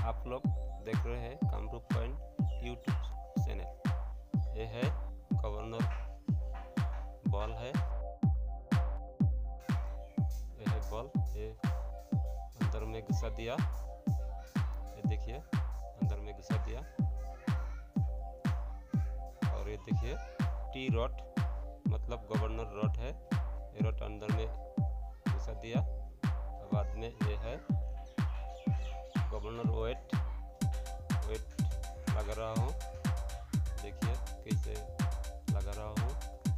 आप लोग देख रहे हैं कामरूप पॉइंट यूट्यूब चैनल। ये है गवर्नर बॉल है, ये है बॉल, ये अंदर में घुसा दिया, ये देखिए अंदर में घुसा दिया। और ये देखिए टी रॉड मतलब गवर्नर रॉड है, ये रॉड अंदर में घुसा दिया। बाद में ये है गवर्नर वेट लगा रहा हूँ, देखिए कैसे लगा रहा हूँ।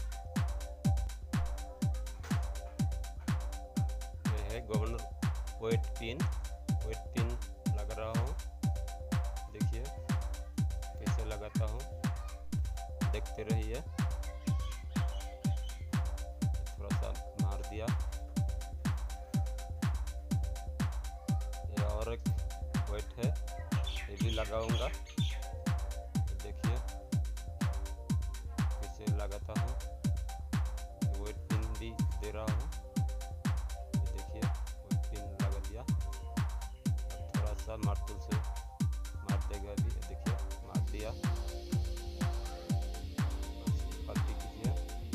ये है गवर्नर वेट पिन लगा रहा हूँ, देखिए कैसे लगाता हूँ, देखते रहिए। थोड़ा सा मार दिया। ये और एक वेट है, ये भी लगाऊंगा, देखिए कैसे लगाता हूँ। वेट पिन भी दे रहा हूँ, देखिए वेट पिन लगा दिया। थोड़ा सा मार्तुल से मार देगा भी, देखिए मार दिया। पलटी कीजिए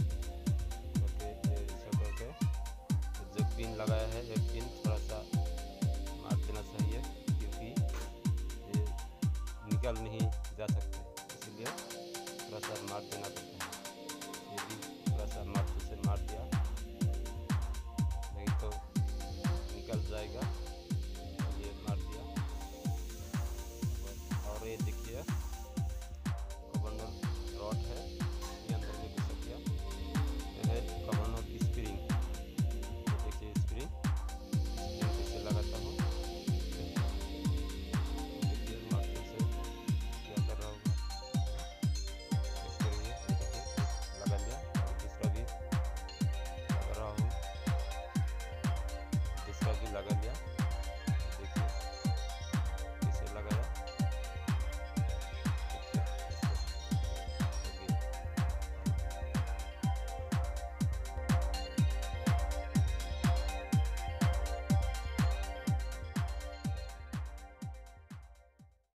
करके जो पिन लगाया है ये पिन थोड़ा सा मार देना चाहिए, क्योंकि ये निकल नहीं जा सकते, इसलिए थोड़ा सा मार देना चाहिए।